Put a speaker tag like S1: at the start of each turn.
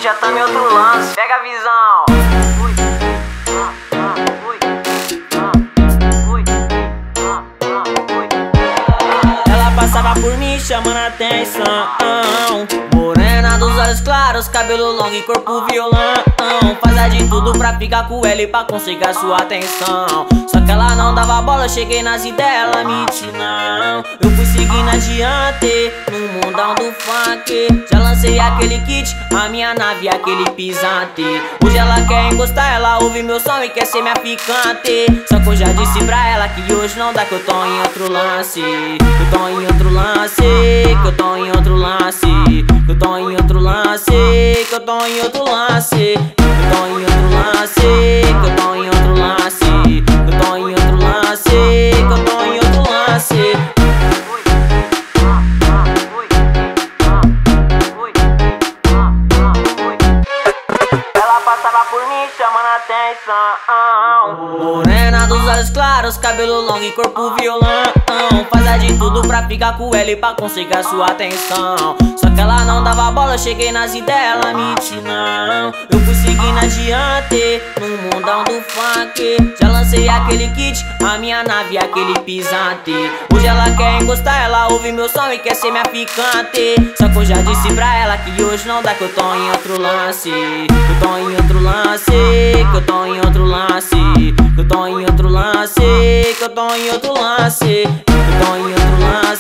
S1: já tá em outro lance. Pega a visão.
S2: Ela passava por mim chamando a atenção. Morena dos olhos claros, cabelo longo e corpo violão. Fazia de tudo pra ficar com ela e pra conseguir a sua atenção. Só que ela não dava bola, cheguei nas ideias, ela me disse não. Eu fui seguindo adiante, no mundão do funk. Já lancei aquele kit, a minha nave, aquele pisante. Hoje ela quer encostar, ela ouve meu som e quer ser minha ficante. Só que eu já disse pra ela que hoje não dá, que eu tô em outro lance. Que eu tô em outro lance, que eu tô em outro lance. Que eu tô em outro lance, que eu tô em outro lance. Que eu tô em outro lance, que eu tô em outro lance. Que eu tô em outro lance, que eu tô em outro lance.
S1: Ela passava por mim chamando a atenção.
S2: Morena dos olhos claros, cabelo longo e corpo violão. Fazia de tudo pra ficar com ela e pra conseguir a sua atenção. Só que ela não dava bola, cheguei nas ideias, ela me disse não. Eu fui seguindo adiante, no mundão do funk. Já lancei aquele kit, a minha nave, aquele pisante. Hoje ela quer encostar, ela ouve meu som e quer ser minha ficante. Só que eu já disse pra ela que hoje não dá, que eu tô em outro lance. Que eu tô em outro lance, que eu tô em outro lance. Que eu tô em outro lance, que eu tô em outro lance. Que eu tô em outro lance.